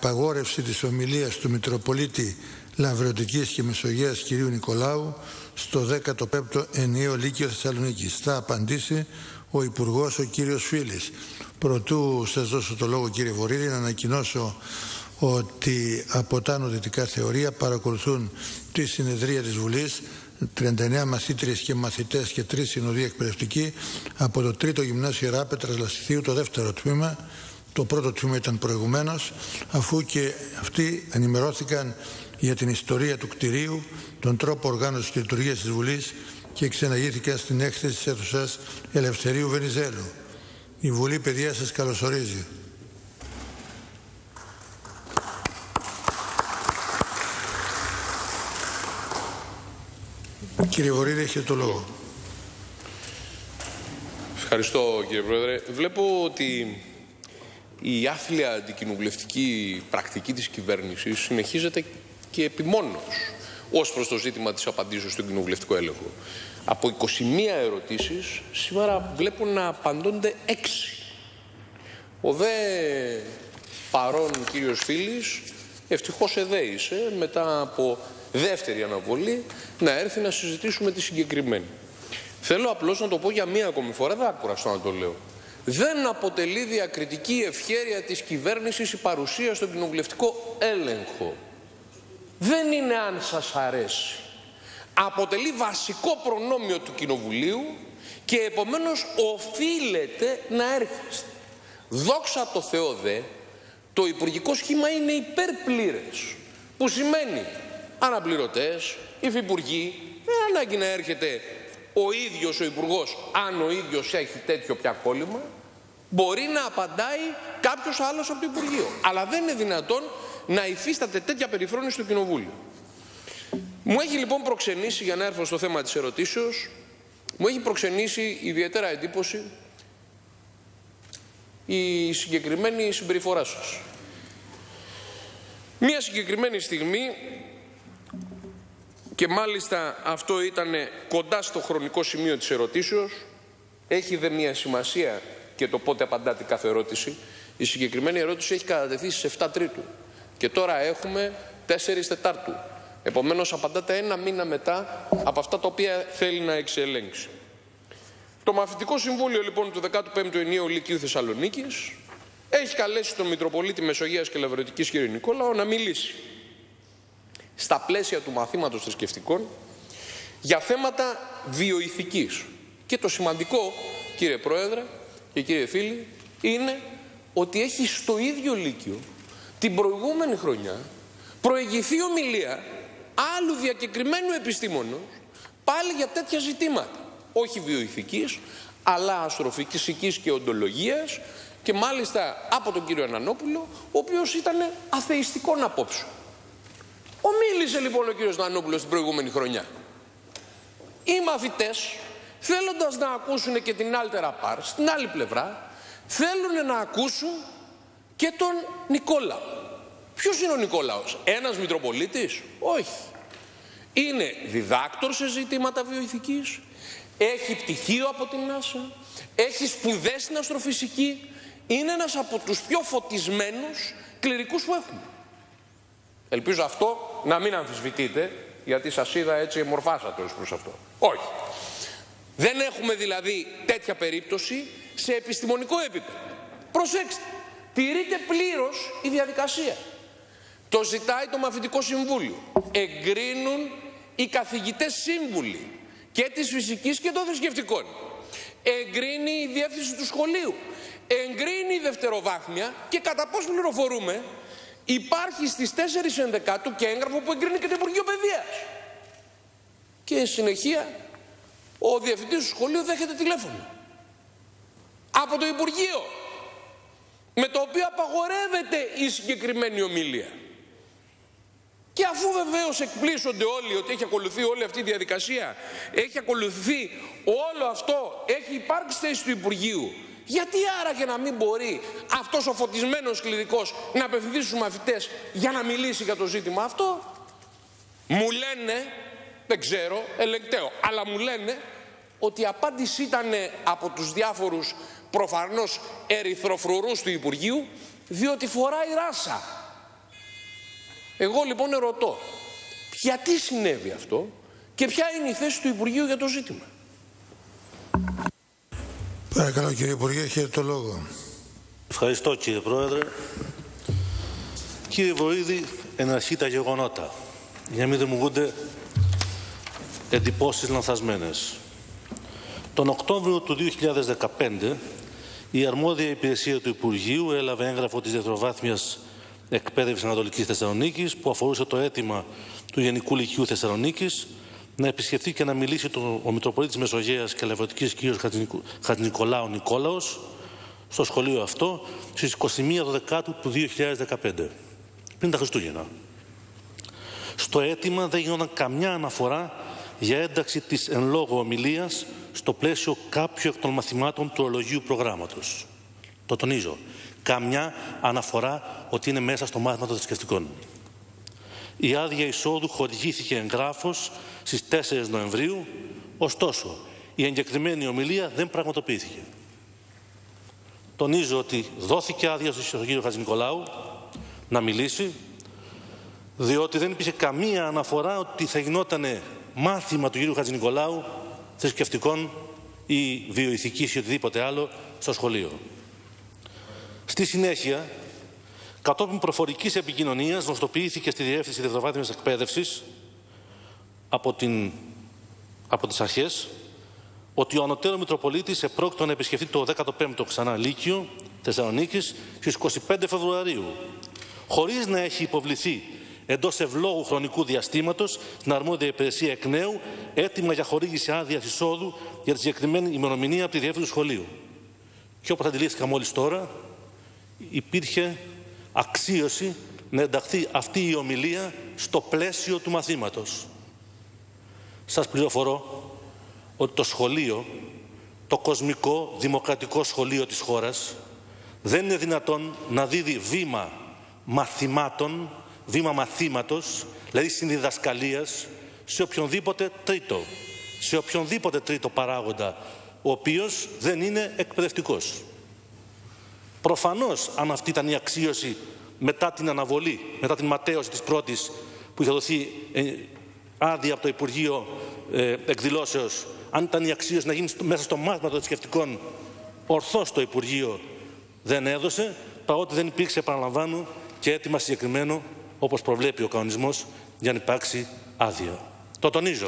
απαγόρευση της ομιλίας του Μητροπολίτη Λαβρεωτικής και Μεσογείας κ. Νικολάου στο 15ο Ενιαίο Λύκειο Θεσσαλονίκης. Θα απαντήσει ο Υπουργός, ο κύριος Φίλης. Προτού σας δώσω το λόγο, κύριε Βορίδη, να ανακοινώσω ότι από τα νοδυτικά θεωρία παρακολουθούν τη συνεδρία της Βουλής 39 μαθήτριες και μαθητές και 3 συνοδοί εκπαιδευτικοί από το 3ο Γυμνάσιο Ιεράπετρας Λασιθίου, το δεύτερο τμήμα. Το πρώτο τμήμα ήταν προηγουμένως, αφού και αυτοί ενημερώθηκαν για την ιστορία του κτηρίου, τον τρόπο οργάνωσης και λειτουργίας της Βουλής και ξεναγήθηκαν στην έκθεση της αίθουσας Ελευθερίου Βενιζέλου. Η Βουλή, παιδιά, σας καλωσορίζει. Κύριε Βορίδη, έχετε το λόγο. Ευχαριστώ, κύριε Πρόεδρε. Βλέπω ότι η άθλια αντικοινοβουλευτική πρακτική της κυβέρνησης συνεχίζεται και επιμόνως ως προς το ζήτημα της απαντήσεως στον κοινοβουλευτικό έλεγχο. Από 21 ερωτήσεις, σήμερα βλέπω να απαντώνται 6. Ο δε παρόν κύριος Φίλης ευτυχώς εδέησε μετά από δεύτερη αναβολή να έρθει να συζητήσουμε τη συγκεκριμένη. Θέλω απλώς να το πω για μία ακόμη φορά, δεν άκουραστώ να το λέω. Δεν αποτελεί διακριτική ευχέρεια της κυβέρνησης η παρουσία στον κοινοβουλευτικό έλεγχο. Δεν είναι αν σας αρέσει. Αποτελεί βασικό προνόμιο του Κοινοβουλίου και επομένως οφείλετε να έρχεστε. Δόξα τω Θεώ δε, το υπουργικό σχήμα είναι υπερπλήρες, που σημαίνει αναπληρωτές, υφυπουργοί, δεν ανάγκη να έρχεται ο ίδιος ο υπουργός, αν ο ίδιος έχει τέτοιο πια κόλλημα, μπορεί να απαντάει κάποιος άλλος από το Υπουργείο. Αλλά δεν είναι δυνατόν να υφίσταται τέτοια περιφρόνηση στο Κοινοβούλιο. Μου έχει λοιπόν προξενήσει, για να έρθω στο θέμα της ερωτήσεως, μου έχει προξενήσει ιδιαίτερα εντύπωση η συγκεκριμένη συμπεριφορά σας. Μία συγκεκριμένη στιγμή, και μάλιστα αυτό ήταν κοντά στο χρονικό σημείο της ερωτήσεως, έχει δε μία σημασία και το πότε απαντάτε κάθε ερώτηση. Η συγκεκριμένη ερώτηση έχει κατατεθεί στις 7 Τρίτου και τώρα έχουμε 4 Τετάρτου. Επομένως απαντάτε ένα μήνα μετά από αυτά τα οποία θέλει να εξελέγξει. Το Μαθητικό Συμβούλιο λοιπόν του 15ου Ενιαίου Λυκείου Θεσσαλονίκης έχει καλέσει τον Μητροπολίτη Μεσογείας και Λαβρεωτικής κ. Νικόλαο να μιλήσει στα πλαίσια του μαθήματος θρησκευτικών για θέματα βιοηθικής. Και το σημαντικό, κύριε Πρόεδρε και κύριε φίλοι, είναι ότι έχει στο ίδιο Λύκειο την προηγούμενη χρονιά προηγηθεί ομιλία άλλου διακεκριμένου επιστήμονος πάλι για τέτοια ζητήματα. Όχι βιοηθικής, αλλά αστροφυσικής και οντολογίας, και μάλιστα από τον κύριο Νανόπουλο, ο οποίος ήταν αθεϊστικών απόψεων. Ομίλησε λοιπόν ο κύριος Νανόπουλος την προηγούμενη χρονιά. Οι μαθητές, θέλοντας να ακούσουν και την άλτερα πάρ, στην άλλη πλευρά, θέλουν να ακούσουν και τον Νικόλαο. Ποιος είναι ο Νικόλαος? Ένας Μητροπολίτης? Όχι. Είναι διδάκτορ σε ζητήματα βιοηθικής, έχει πτυχίο από την NASA, έχει σπουδές στην αστροφυσική, είναι ένας από τους πιο φωτισμένους κληρικούς που έχουμε. Ελπίζω αυτό να μην αμφισβητείτε, γιατί σας είδα έτσι εμορφάσατε ως προς αυτό. Όχι. Δεν έχουμε δηλαδή τέτοια περίπτωση σε επιστημονικό επίπεδο. Προσέξτε, τηρείται πλήρως η διαδικασία. Το ζητάει το Μαθητικό Συμβούλιο. Εγκρίνουν οι καθηγητές σύμβουλοι και της φυσικής και των θρησκευτικών. Εγκρίνει η διεύθυνση του σχολείου. Εγκρίνει η δευτεροβάθμια και κατά πώς πληροφορούμε υπάρχει στις 4 Ενδεκάτου και έγγραφο που εγκρίνει και το Υπουργείο Παιδείας. Και συνεχεία ο διευθυντής του σχολείου δέχεται τηλέφωνο από το Υπουργείο, με το οποίο απαγορεύεται η συγκεκριμένη ομιλία. Και αφού βεβαίως εκπλήσονται όλοι ότι έχει ακολουθεί όλη αυτή η διαδικασία, έχει ακολουθεί όλο αυτό, έχει υπάρξει θέση του Υπουργείου, γιατί άραγε να μην μπορεί αυτός ο φωτισμένος κληρικός να απευθυνθεί στους μαθητές για να μιλήσει για το ζήτημα αυτό? Μου λένε, δεν ξέρω, ελεγκταίο, αλλά μου λένε ότι η απάντηση ήταν από τους διάφορους προφανώς ερυθροφρουρούς του Υπουργείου, διότι φοράει ράσα. Εγώ λοιπόν ρωτώ, γιατί συνέβη αυτό και ποια είναι η θέση του Υπουργείου για το ζήτημα. Παρακαλώ κύριε Υπουργέ, έχετε το λόγο. Ευχαριστώ κύριε Πρόεδρε. Κύριε Βορίδη, εν αρχή τα γεγονότα, για να μην δημιουργούνται εντυπώσεις λανθασμένες. Τον Οκτώβριο του 2015, η αρμόδια υπηρεσία του Υπουργείου έλαβε έγγραφο της Δευτεροβάθμιας Εκπαίδευσης Ανατολικής Θεσσαλονίκης που αφορούσε το αίτημα του Γενικού Λυκείου Θεσσαλονίκης να επισκεφτεί και να μιλήσει ο Μητροπολίτης Μεσογείας και Λευρωτικής κ. Χατζηνικολάου Νικόλαος στο σχολείο αυτό στις 21 Δεκάτου του 2015, πριν τα Χριστούγεννα. Στο αίτημα δεν γινόταν καμιά αναφορά για ένταξη της εν λόγω ομιλίας στο πλαίσιο κάποιου εκ των μαθημάτων του ορολογίου προγράμματος. Το τονίζω. Καμιά αναφορά ότι είναι μέσα στο μάθημα των θρησκευτικών. Η άδεια εισόδου χορηγήθηκε εγγράφως στις 4 Νοεμβρίου, ωστόσο η εγκεκριμένη ομιλία δεν πραγματοποιήθηκε. Τονίζω ότι δόθηκε άδεια στον κύριο Χατζηνικολάου να μιλήσει, διότι δεν υπήρχε καμία αναφορά ότι θα γινόταν μάθημα του κύριου Χατζηνικολάου θρησκευτικών ή βιοηθικής ή οτιδήποτε άλλο στο σχολείο. Στη συνέχεια, κατόπιν προφορικής επικοινωνίας, γνωστοποιήθηκε στη Διεύθυνση Δευτεροβάθμιας Εκπαίδευσης από τις αρχές ότι ο ανωτέρω Μητροπολίτης επρόκειτο να επισκεφτεί το 15ο ξανά Λύκειο Θεσσαλονίκης στις 25 Φεβρουαρίου, χωρίς να έχει υποβληθεί εντός ευλόγου χρονικού διαστήματος στην αρμόδια υπηρεσία εκ νέου έτοιμα για χορήγηση άδειας εισόδου για τη συγκεκριμένη ημερομηνία από τη διεύθυνση του σχολείου. Και όπως αντιλήφθηκα μόλις τώρα, υπήρχε αξίωση να ενταχθεί αυτή η ομιλία στο πλαίσιο του μαθήματος. Σας πληροφορώ ότι το σχολείο, το κοσμικό δημοκρατικό σχολείο της χώρας, δεν είναι δυνατόν να δίδει βήμα μαθημάτων, βήμα μαθήματος, δηλαδή συνδιδασκαλίας, σε οποιονδήποτε τρίτο παράγοντα, ο οποίος δεν είναι εκπαιδευτικός. Προφανώς, αν αυτή ήταν η αξίωση μετά την αναβολή, μετά την ματαίωση της πρώτης που είχε δοθεί άδεια από το Υπουργείο Εκδηλώσεως, αν ήταν η αξίωση να γίνει μέσα στο μάθημα των θρησκευτικών, ορθώς το Υπουργείο δεν έδωσε, παρότι δεν υπήρξε, επαναλαμβάνω, και αίτημα συγκεκριμένο, όπως προβλέπει ο κανονισμός, για να υπάρξει άδεια. Το τονίζω.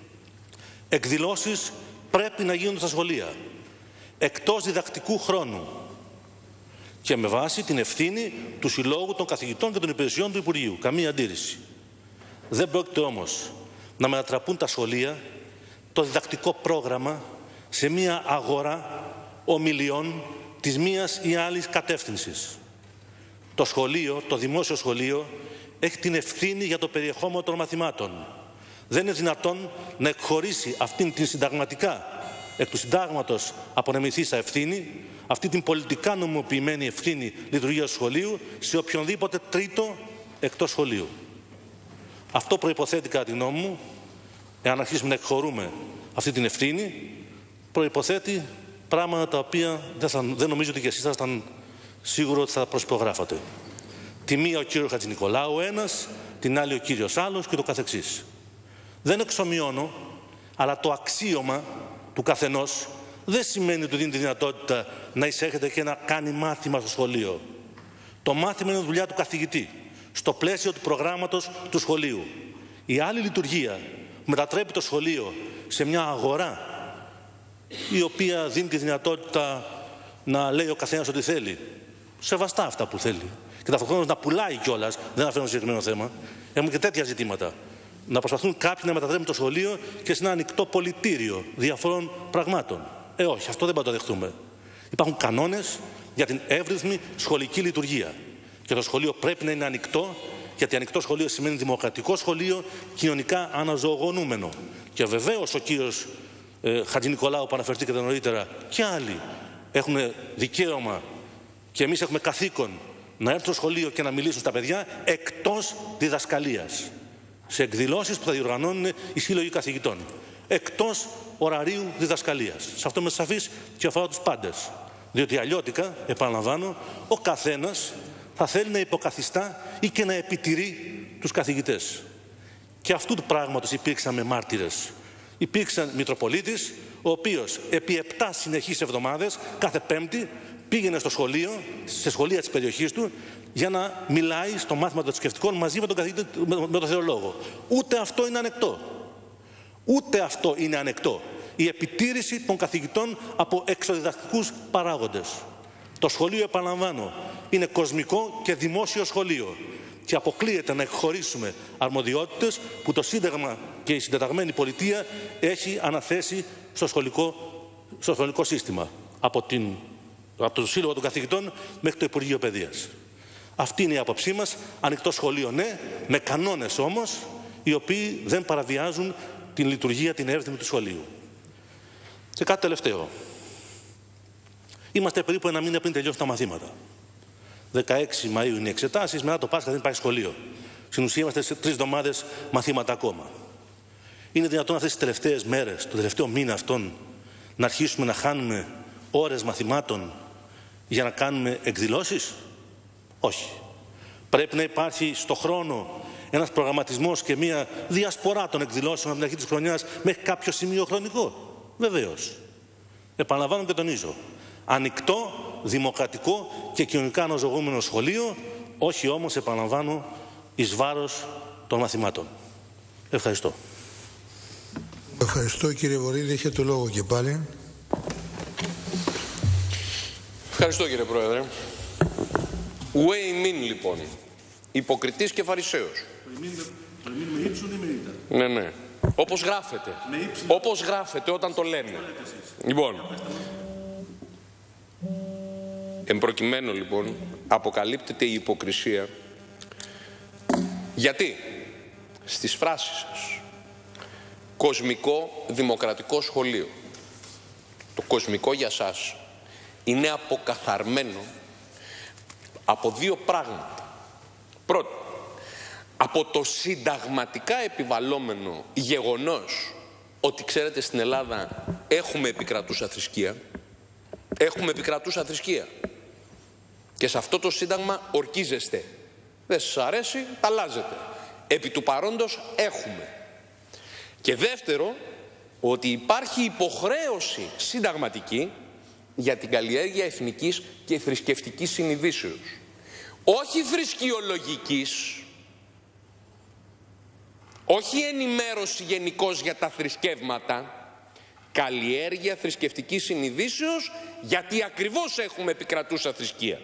Εκδηλώσεις πρέπει να γίνονται στα σχολεία, εκτός διδακτικού χρόνου και με βάση την ευθύνη του Συλλόγου των Καθηγητών και των Υπηρεσιών του Υπουργείου. Καμία αντίρρηση. Δεν πρόκειται όμως να μετατραπούν τα σχολεία, το διδακτικό πρόγραμμα, σε μία αγορά ομιλιών της μίας ή άλλης κατεύθυνσης. Το σχολείο, το δημόσιο σχολείο, έχει την ευθύνη για το περιεχόμενο των μαθημάτων. Δεν είναι δυνατόν να εκχωρήσει αυτήν την συνταγματικά, εκ του συντάγματος απονεμηθήσα ευθύνη, αυτή την πολιτικά νομιμοποιημένη ευθύνη λειτουργίας του σχολείου, σε οποιονδήποτε τρίτο εκτός σχολείου. Αυτό προϋποθέτει, κατά τη γνώμη μου, εάν αρχίσουμε να εκχωρούμε αυτή την ευθύνη, προϋποθέτει πράγματα τα οποία δεν νομίζω ότι και εσείς θα ήταν σίγουρο ότι θα προσπογράφατε. Τη μία ο κύριος Χατζηνικολάου ένας, την άλλη ο κύριος άλλος και το καθεξής. Δεν εξομοιώνω, αλλά το αξίωμα του καθενός δεν σημαίνει ότι δίνει τη δυνατότητα να εισέρχεται και να κάνει μάθημα στο σχολείο. Το μάθημα είναι δουλειά του καθηγητή, στο πλαίσιο του προγράμματος του σχολείου. Η άλλη λειτουργία μετατρέπει το σχολείο σε μια αγορά, η οποία δίνει τη δυνατότητα να λέει ο καθένας ό,τι θέλει. Σεβαστά αυτά που θέλει. Και ταυτόχρονα να πουλάει κιόλας, δεν αναφέρω στο συγκεκριμένο θέμα. Έχουμε και τέτοια ζητήματα. Να προσπαθούν κάποιοι να μετατρέπουν το σχολείο και σε ένα ανοιχτό πολιτήριο διαφόρων πραγμάτων. Όχι, αυτό δεν μπορούμε να το δεχτούμε. Υπάρχουν κανόνες για την εύρυθμη σχολική λειτουργία. Και το σχολείο πρέπει να είναι ανοιχτό, γιατί ανοιχτό σχολείο σημαίνει δημοκρατικό σχολείο, κοινωνικά αναζωογονούμενο. Και βεβαίως ο κύριος Χατζηνικολάου που αναφερθήκατε νωρίτερα και άλλοι έχουν δικαίωμα και εμείς έχουμε καθήκον να έρθουν στο σχολείο και να μιλήσουν στα παιδιά εκτός διδασκαλίας. Σε εκδηλώσεις που θα διοργανώνουν οι σύλλογοι καθηγητών. Εκτός ωραρίου διδασκαλίας. Σε αυτό είμαι σαφής και αφορά τους πάντες. Διότι αλλιώτικα, επαναλαμβάνω, ο καθένας θα θέλει να υποκαθιστά ή και να επιτηρεί τους καθηγητές. Και αυτού του πράγματος υπήρξαμε μάρτυρες. Υπήρξε Μητροπολίτης, ο οποίος επί 7 συνεχείς εβδομάδες, κάθε Πέμπτη, πήγαινε στο σχολείο, σε σχολεία της περιοχής του, για να μιλάει στο μάθημα των θρησκευτικών μαζί με τον καθηγητή, με τον θεολόγο. Ούτε αυτό είναι ανεκτό. Ούτε αυτό είναι ανεκτό. Η επιτήρηση των καθηγητών από εξωδιδακτικούς παράγοντες. Το σχολείο, επαναλαμβάνω, είναι κοσμικό και δημόσιο σχολείο και αποκλείεται να εκχωρήσουμε αρμοδιότητες που το Σύνταγμα και η συντεταγμένη πολιτεία έχει αναθέσει στο σχολικό σύστημα, από το Σύλλογο των Καθηγητών μέχρι το Υπουργείο Παιδείας. Αυτή είναι η άποψή μας. Ανοιχτό σχολείο, ναι, με κανόνες όμως, οι οποίοι δεν παραβιάζουν την λειτουργία, την εύρυθμη του σχολείου. Και κάτι τελευταίο. Είμαστε περίπου ένα μήνα πριν τελειώσουν τα μαθήματα. 16 Μαΐου είναι οι εξετάσεις, μετά το Πάσχα δεν πάει σχολείο. Στην ουσία είμαστε σε 3 εβδομάδες μαθήματα ακόμα. Είναι δυνατόν αυτές τις τελευταίες μέρες, το τελευταίο μήνα αυτόν, να αρχίσουμε να χάνουμε ώρες μαθημάτων για να κάνουμε εκδηλώσεις? Όχι. Πρέπει να υπάρχει στο χρόνο ένας προγραμματισμός και μια διασπορά των εκδηλώσεων από την αρχή της χρονιάς μέχρι κάποιο σημείο χρονικό. Βεβαίως. Επαναλαμβάνω και τονίζω. Ανοιχτό, δημοκρατικό και κοινωνικά αναζωογούμενο σχολείο, όχι όμως, επαναλαμβάνω, εις βάρος των μαθημάτων. Ευχαριστώ. Ευχαριστώ κύριε Βορίδη. Έχετε το λόγο και πάλι. Ευχαριστώ κύριε Πρόεδρε. Way min λοιπόν. Υποκριτής και Φαρισαίος. Με ύψον ή με ήττα? Ναι, ναι. Όπως γράφεται. Όπως γράφεται όταν το λένε. Λοιπόν. Εν προκειμένου λοιπόν αποκαλύπτεται η υποκρισία. Γιατί στις φράσεις σας κοσμικό δημοκρατικό σχολείο, το κοσμικό για σας είναι αποκαθαρμένο από 2 πράγματα. Πρώτον, από το συνταγματικά επιβαλλόμενο γεγονός ότι, ξέρετε, στην Ελλάδα έχουμε επικρατούσα θρησκεία. Έχουμε επικρατούσα θρησκεία. Και σε αυτό το σύνταγμα ορκίζεστε. Δεν σας αρέσει, τα αλλάζετε. Επί του παρόντος έχουμε. Και δεύτερο, ότι υπάρχει υποχρέωση συνταγματική για την καλλιέργεια εθνικής και θρησκευτικής συνειδήσεως. Όχι θρησκειολογικής, όχι ενημέρωση γενικώς για τα θρησκεύματα, καλλιέργεια θρησκευτικής συνειδήσεως, γιατί ακριβώς έχουμε επικρατούσα θρησκεία.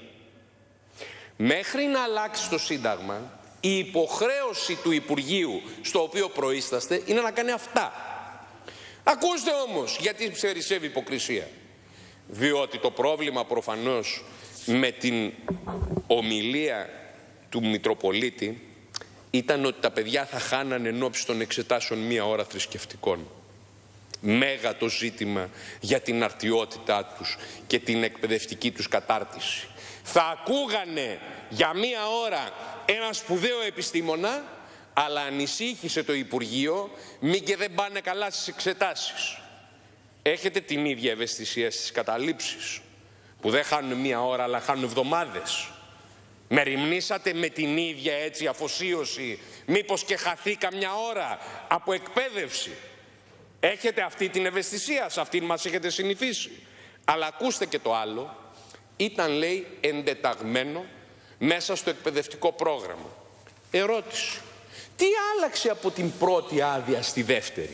Μέχρι να αλλάξει το Σύνταγμα, η υποχρέωση του Υπουργείου στο οποίο προείσταστε είναι να κάνει αυτά. Ακούστε όμως γιατί περισσεύει υποκρισία. Διότι το πρόβλημα προφανώς με την ομιλία του Μητροπολίτη ήταν ότι τα παιδιά θα χάνανε ενόψει των εξετάσεων 1 ώρα θρησκευτικών. Μέγα το ζήτημα για την αρτιότητά τους και την εκπαιδευτική τους κατάρτιση. Θα ακούγανε για 1 ώρα ένα σπουδαίο επιστήμονα, αλλά ανησύχησε το Υπουργείο μη και δεν πάνε καλά στις εξετάσεις. Έχετε την ίδια ευαισθησία στις καταλήψεις, που δεν χάνουν 1 ώρα αλλά χάνουν εβδομάδες. Μεριμνήσατε με την ίδια έτσι αφοσίωση, μήπως και χαθεί καμιά ώρα από εκπαίδευση? Έχετε αυτή την ευαισθησία, σε αυτήν μας έχετε συνηθίσει. Αλλά ακούστε και το άλλο, ήταν, λέει, εντεταγμένο μέσα στο εκπαιδευτικό πρόγραμμα. Ερώτηση, τι άλλαξε από την πρώτη άδεια στη δεύτερη?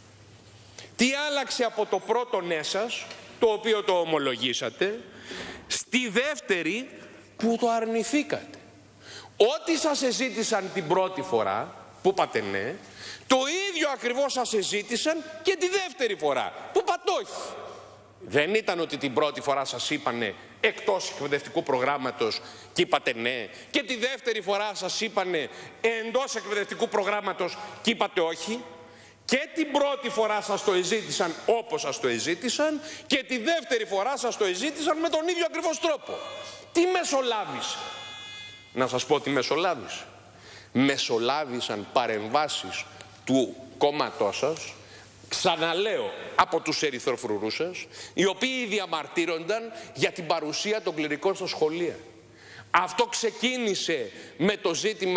Τι άλλαξε από το πρώτο ναι σας, το οποίο το ομολογήσατε, στη δεύτερη που το αρνηθήκατε? Ό,τι σας εζήτησαν την πρώτη φορά, που είπατε ναι, το ίδιο ακριβώς σας εζήτησαν και τη δεύτερη φορά, που είπατε όχι. Δεν ήταν ότι την πρώτη φορά σας είπανε εκτός εκπαιδευτικού προγράμματος και είπατε ναι, και τη δεύτερη φορά σας είπανε εντός εκπαιδευτικού προγράμματος και είπατε όχι. Και την πρώτη φορά σας το εζήτησαν όπως σας το εζήτησαν και τη δεύτερη φορά σας το εζήτησαν με τον ίδιο ακριβώς τρόπο. Τι μεσολάβησε? Να σας πω τι μεσολάβησε. Μεσολάβησαν παρεμβάσεις του κόμματός σας, ξαναλέω, από τους ερυθροφρουρούς σας, οι οποίοι διαμαρτύρονταν για την παρουσία των κληρικών στα σχολεία. Αυτό ξεκίνησε με το ζήτημα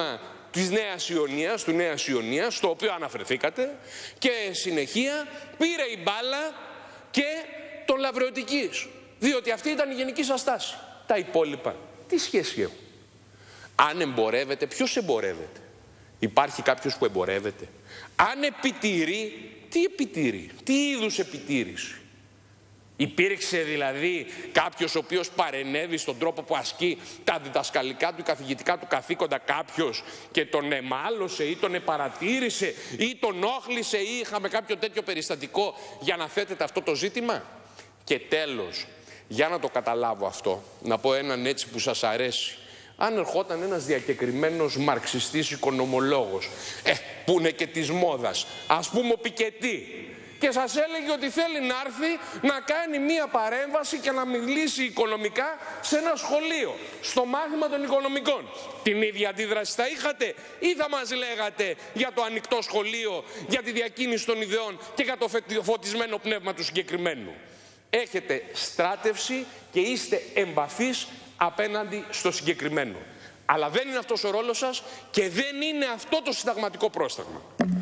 της Νέας Ιωνίας, του Νέας Ιωνίας, στο οποίο αναφερθήκατε, και συνεχεία πήρε η μπάλα και τον Λαβρεωτικής, διότι αυτή ήταν η γενική σας στάση. Τα υπόλοιπα τι σχέση έχουν? Αν εμπορεύεται, ποιος εμπορεύεται? Υπάρχει κάποιος που εμπορεύεται? Αν επιτηρεί, τι επιτηρεί? Τι είδους επιτήρηση? Υπήρξε δηλαδή κάποιος ο οποίος παρενέβη στον τρόπο που ασκεί τα διδασκαλικά του, καθηγητικά του καθήκοντα, κάποιος και τον εμάλωσε ή τον επαρατήρησε ή τον όχλησε ή είχαμε κάποιο τέτοιο περιστατικό για να θέτεται αυτό το ζήτημα? Και τέλος, για να το καταλάβω αυτό, να πω έναν έτσι που σας αρέσει. Αν ερχόταν ένας διακεκριμένος μαρξιστής οικονομολόγος, που είναι και της μόδας, ας πούμε ο Πικετή, και σας έλεγε ότι θέλει να έρθει να κάνει μία παρέμβαση και να μιλήσει οικονομικά σε ένα σχολείο, στο μάθημα των οικονομικών, την ίδια αντίδραση θα είχατε ή θα μας λέγατε για το ανοιχτό σχολείο, για τη διακίνηση των ιδεών και για το φωτισμένο πνεύμα του συγκεκριμένου? Έχετε στράτευση και είστε εμπαθείς απέναντι στο συγκεκριμένο. Αλλά δεν είναι αυτός ο ρόλος σας και δεν είναι αυτό το συνταγματικό πρόσταγμα.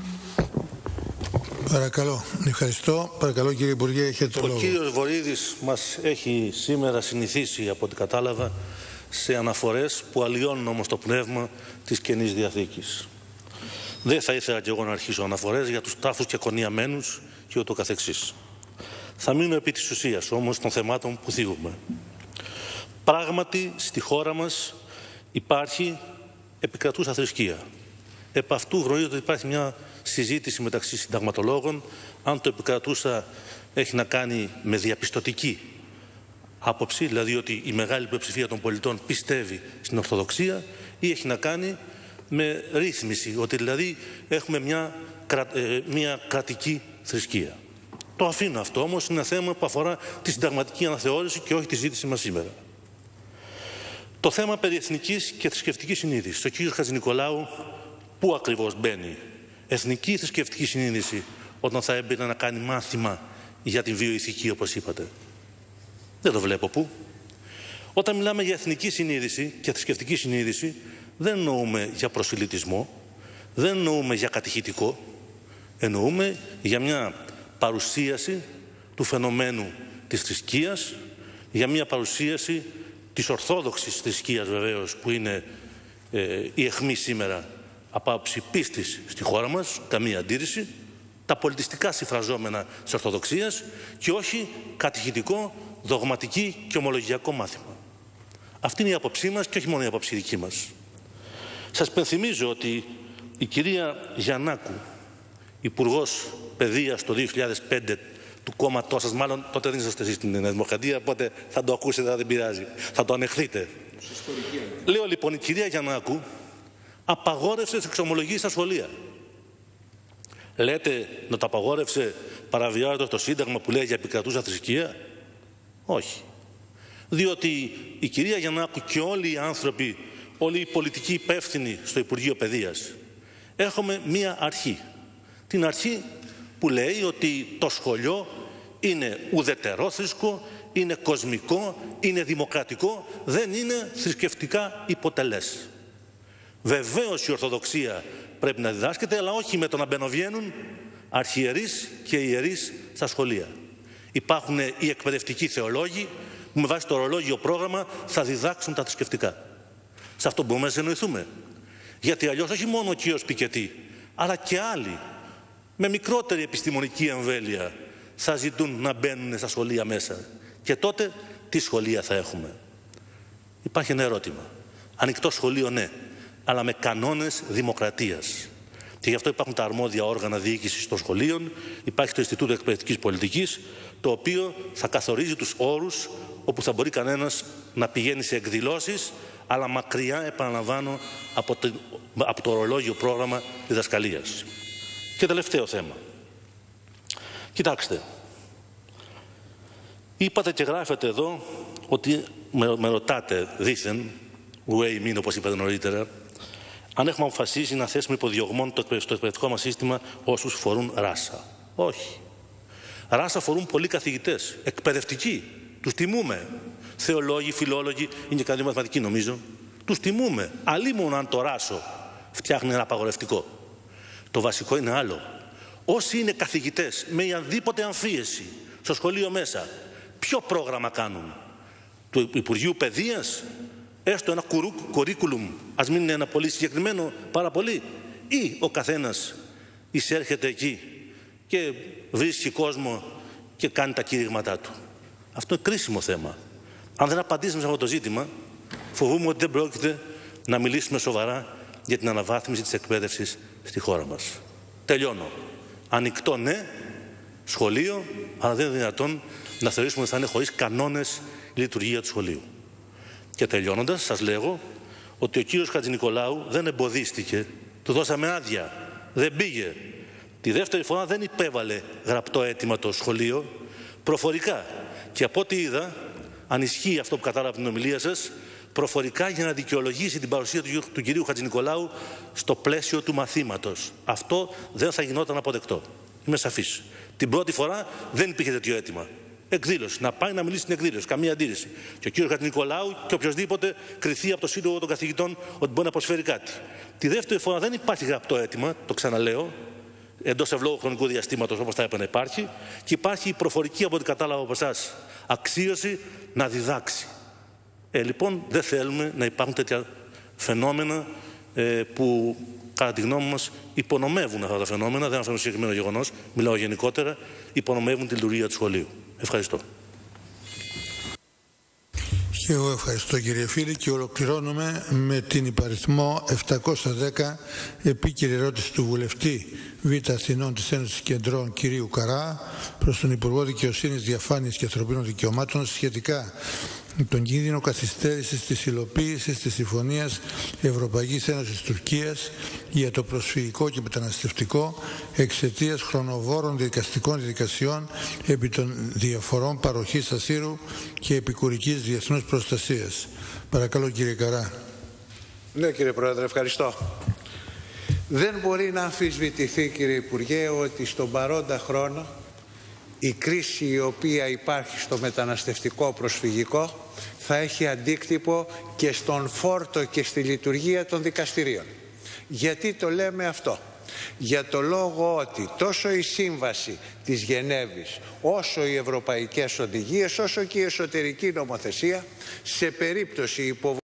Παρακαλώ, ευχαριστώ. Παρακαλώ κύριε Υπουργέ, έχετε το λόγο. Ο κύριος Βορίδης μας έχει σήμερα συνηθίσει, από ό,τι κατάλαβα, σε αναφορές που αλλοιώνουν όμως το πνεύμα της Καινής Διαθήκης. Δεν θα ήθελα και εγώ να αρχίσω αναφορές για τους τάφους και κονιαμένους και ούτω καθεξής. Θα μείνω επί της ουσίας όμως των θεμάτων που θίγουμε. Πράγματι, στη χώρα μας υπάρχει επικρατούσα θρησκεία. Επ' αυτού γνωρίζετε ότι υπάρχει μια συζήτηση μεταξύ συνταγματολόγων, αν το επικρατούσα έχει να κάνει με διαπιστωτική άποψη, δηλαδή ότι η μεγάλη πλειοψηφία των πολιτών πιστεύει στην Ορθοδοξία, ή έχει να κάνει με ρύθμιση, ότι δηλαδή έχουμε μια κρατική θρησκεία. Το αφήνω αυτό όμως, είναι ένα θέμα που αφορά τη συνταγματική αναθεώρηση και όχι τη ζήτηση μας σήμερα. Το θέμα περί εθνικής και θρησκευτικής συνείδησης. Ο κ. Χατζηνικολάου πού ακριβώς μπαίνει? Εθνική ή θρησκευτική συνείδηση όταν θα έμπαινε να κάνει μάθημα για την βιοηθική, όπως είπατε? Δεν το βλέπω πού. Όταν μιλάμε για εθνική συνείδηση και θρησκευτική συνείδηση, δεν εννοούμε για προσιλητισμό, δεν εννοούμε για κατηχητικό, εννοούμε για μια παρουσίαση του φαινομένου της θρησκείας, για μια παρουσίαση της ορθόδοξης θρησκείας βεβαίως, που είναι η αιχμή σήμερα από άποψη πίστης στη χώρα μας, καμία αντίρρηση, τα πολιτιστικά συμφραζόμενα της Ορθοδοξίας και όχι κατηχητικό, δογματική και ομολογιακό μάθημα. Αυτή είναι η άποψή μας και όχι μόνο η άποψη δική μας. Σας πενθυμίζω ότι η κυρία Γιαννάκου, Υπουργός Παιδείας το 2005 του κόμματός σας, μάλλον τότε δεν είσαστε εσείς στην Δημοκρατία, οπότε θα το ακούσετε, δεν πειράζει, θα το ανεχθείτε. Λέω λοιπόν, η κυρία Γιαννάκου απαγόρευσε τις εξομολογίες στα σχολεία. Λέτε να το απαγόρευσε παραβιάζοντας το Σύνταγμα που λέει για επικρατούσα θρησκεία? Όχι. Διότι η κυρία Γιαννάκου και όλοι οι άνθρωποι, όλοι οι πολιτικοί υπεύθυνοι στο Υπουργείο Παιδείας, έχουμε μία αρχή. Την αρχή που λέει ότι το σχολείο είναι ουδετερόθρησκο, είναι κοσμικό, είναι δημοκρατικό, δεν είναι θρησκευτικά υποτελές. Βεβαίως η Ορθοδοξία πρέπει να διδάσκεται, αλλά όχι με το να μπαινοβγαίνουν αρχιερείς και ιερείς στα σχολεία. Υπάρχουν οι εκπαιδευτικοί θεολόγοι που με βάση το ορολόγιο πρόγραμμα θα διδάξουν τα θρησκευτικά. Σε αυτό μπορούμε να συνεννοηθούμε. Γιατί αλλιώς όχι μόνο ο κύριος Πικετή, αλλά και άλλοι με μικρότερη επιστημονική εμβέλεια θα ζητούν να μπαίνουν στα σχολεία μέσα. Και τότε τι σχολεία θα έχουμε? Υπάρχει ένα ερώτημα. Ανοιχτό σχολείο ναι, αλλά με κανόνες δημοκρατίας. Και γι' αυτό υπάρχουν τα αρμόδια όργανα διοίκησης των σχολείων, υπάρχει το Ινστιτούτο Εκπαιδευτικής Πολιτικής, το οποίο θα καθορίζει τους όρους όπου θα μπορεί κανένας να πηγαίνει σε εκδηλώσεις, αλλά μακριά, επαναλαμβάνω, από το ορολόγιο πρόγραμμα διδασκαλίας. Και τελευταίο θέμα. Κοιτάξτε, είπατε και γράφετε εδώ ότι με ρωτάτε δήθεν, way mean, όπως είπατε νωρίτερα, αν έχουμε αποφασίσει να θέσουμε υποδιωγμόν στο εκπαιδευτικό μας σύστημα όσους φορούν ράσα. Όχι. Ράσα φορούν πολλοί καθηγητές, εκπαιδευτικοί. Τους τιμούμε. Θεολόγοι, φιλόλογοι, είναι και καλή μαθηματική νομίζω. Τους τιμούμε. Αλλήμον αν το ράσο φτιάχνει ένα απαγορευτικό. Το βασικό είναι άλλο. Όσοι είναι καθηγητές με οποιαδήποτε αμφίεση στο σχολείο μέσα, ποιο πρόγραμμα κάνουν? Του Υπουργείου Παιδείας, έστω ένα curriculum, ας μην είναι ένα πολύ συγκεκριμένο, πάρα πολύ, ή ο καθένας εισέρχεται εκεί και βρίσκει κόσμο και κάνει τα κήρυγματά του? Αυτό είναι κρίσιμο θέμα. Αν δεν απαντήσουμε σε αυτό το ζήτημα, φοβούμαι ότι δεν πρόκειται να μιλήσουμε σοβαρά για την αναβάθμιση της εκπαίδευσης στη χώρα μας. Τελειώνω. Ανοιχτό ναι, σχολείο, αλλά δεν είναι δυνατόν να θεωρήσουμε ότι θα είναι χωρίς κανόνες η λειτουργία του σχολείου. Και τελειώνοντας, σας λέγω ότι ο κύριος Χατζηνικολάου δεν εμποδίστηκε, του δώσαμε άδεια, δεν πήγε. Τη δεύτερη φορά δεν υπέβαλε γραπτό αίτημα το σχολείο, προφορικά. Και από ό,τι είδα, αν ισχύει αυτό που κατάλαβα από την ομιλία σας, προφορικά για να δικαιολογήσει την παρουσία του κυρίου Χατζηνικολάου στο πλαίσιο του μαθήματος. Αυτό δεν θα γινόταν αποδεκτό. Είμαι σαφής. Την πρώτη φορά δεν υπήρχε τέτοιο αίτημα. Εκδήλωση. Να πάει να μιλήσει στην εκδήλωση. Καμία αντίρρηση. Και ο κύριος Χατζηνικολάου και οποιοδήποτε κριθεί από το Σύλλογο των Καθηγητών ότι μπορεί να προσφέρει κάτι. Τη δεύτερη φορά δεν υπάρχει γραπτό αίτημα, το ξαναλέω, εντός ευλόγου χρονικού διαστήματος όπως θα έπρεπε να υπάρχει, και υπάρχει η προφορική, από ό,τι κατάλαβα από εσάς, αξίωση να διδάξει. Λοιπόν, δεν θέλουμε να υπάρχουν τέτοια φαινόμενα που, κατά τη γνώμη μας, υπονομεύουν αυτά τα φαινόμενα. Δεν αναφέρω συγκεκριμένο γεγονός, μιλάω γενικότερα, υπονομεύουν τη λειτουργία του σχολείου. Ευχαριστώ. Και εγώ ευχαριστώ, κύριε φίλη, και ολοκληρώνουμε με την υπαριθμό 710 επίκαιρη ερώτηση του βουλευτή Β' Αθηνών της Ένωσης Κεντρών κυρίου Καρά προς τον Υπουργό Δικαιοσύνης, Διαφάνειας και Ανθρωπίνων Δικαιωμάτων σχετικά με τον κίνδυνο καθυστέρησης της υλοποίησης της Συμφωνίας Ευρωπαϊκής Ένωσης Τουρκίας για το προσφυγικό και μεταναστευτικό εξαιτίας χρονοβόρων δικαστικών διαδικασιών επί των διαφορών παροχής ασύλου και επικουρικής διεθνούς προστασίας. Παρακαλώ, κύριε Καρά. Ναι, κύριε Πρόεδρε, ευχαριστώ. Δεν μπορεί να αμφισβητηθεί, κύριε Υπουργέ, ότι στον παρόντα χρόνο η κρίση η οποία υπάρχει στο μεταναστευτικό προσφυγικό θα έχει αντίκτυπο και στον φόρτο και στη λειτουργία των δικαστηρίων. Γιατί το λέμε αυτό? Για το λόγο ότι τόσο η Σύμβαση της Γενέβης, όσο οι ευρωπαϊκές οδηγίες, όσο και η εσωτερική νομοθεσία, σε περίπτωση